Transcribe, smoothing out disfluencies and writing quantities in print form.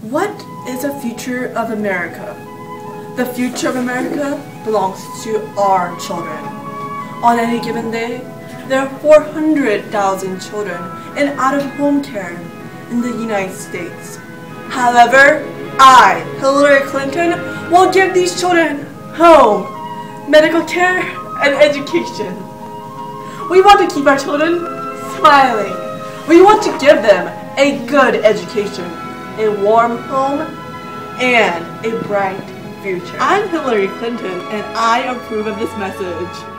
What is the future of America? The future of America belongs to our children. On any given day, there are 400,000 children in out-of-home care in the United States. However, I, Hillary Clinton, will give these children home, medical care, and education. We want to keep our children smiling. We want to give them a good education, a warm home, and a bright future. I'm Hillary Clinton, and I approve of this message.